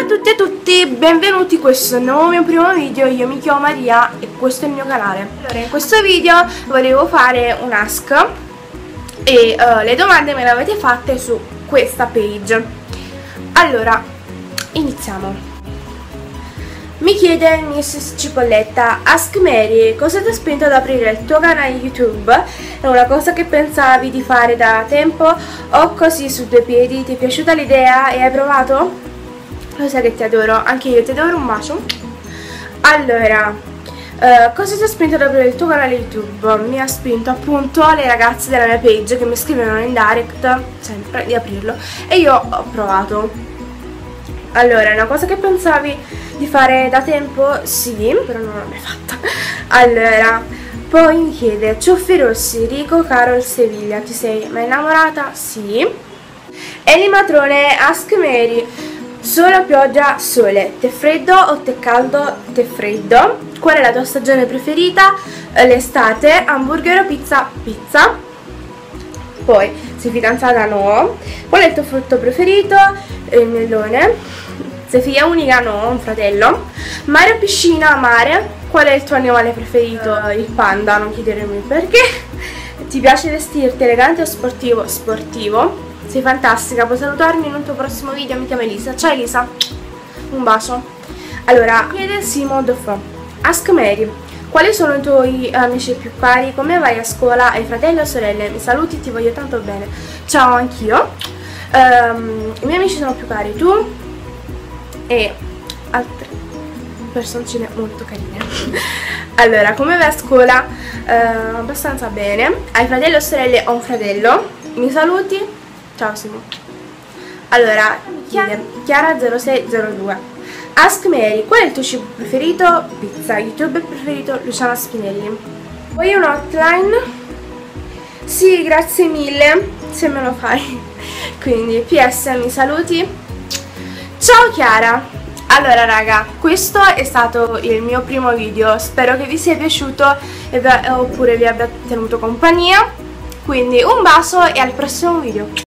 tutti e tutti, benvenuti in questo nuovo mio primo video. Io mi chiamo Maria e questo è il mio canale. Allora, in questo video volevo fare un ask e le domande me le avete fatte su questa page. Allora, iniziamo. Mi chiede Miss Cipolletta: Ask Mary, cosa ti ha spinto ad aprire il tuo canale YouTube? È una cosa che pensavi di fare da tempo o così su due piedi? Ti è piaciuta l'idea e hai provato? Lo sai che ti adoro, anche io ti adoro, un bacio. Allora, cosa ti ha spinto ad aprire il tuo canale YouTube? Mi ha spinto appunto le ragazze della mia page che mi scrivono in direct sempre di aprirlo e io ho provato. Allora, è una cosa che pensavi di fare da tempo? Sì, però non l'ho mai fatta. Allora, poi mi chiede: Ciuffi Rossi, Rico, Carol, Seviglia, ti sei mai innamorata? Sì. Eli Matrone, Ask Mary, sole o pioggia? Sole. Tè freddo o tè caldo? Tè freddo. Qual è la tua stagione preferita? L'estate. Hamburger o pizza? Pizza. Poi, sei fidanzata? No. Qual è il tuo frutto preferito? Il melone. Sei figlia unica? No, un fratello. Mare o piscina? Mare. Qual è il tuo animale preferito? Il panda, non chiedermi perché. Ti piace vestirti elegante o sportivo? Sportivo. Sei fantastica, puoi salutarmi in un tuo prossimo video. Mi chiamo Elisa. Ciao Elisa, un bacio. Allora, chiede Simo Doff: Ask Mary, quali sono i tuoi amici più cari? Come vai a scuola? Hai fratelli o sorelle? Mi saluti, ti voglio tanto bene. Ciao, anch'io. I miei amici sono più cari, tu e altre personcine molto carine. Allora, come vai a scuola? Abbastanza bene. Hai fratelli o sorelle? Ho un fratello. Mi saluti? Ciao Simo. Allora, Chiara0602: Ask Mary, qual è il tuo cibo preferito? Pizza. YouTuber preferito? Luciana Spinelli. Vuoi un hotline? Sì, grazie mille, se me lo fai. Quindi, PS, mi saluti? Ciao Chiara. Allora raga, questo è stato il mio primo video, spero che vi sia piaciuto oppure vi abbia tenuto compagnia. Quindi un bacio e al prossimo video.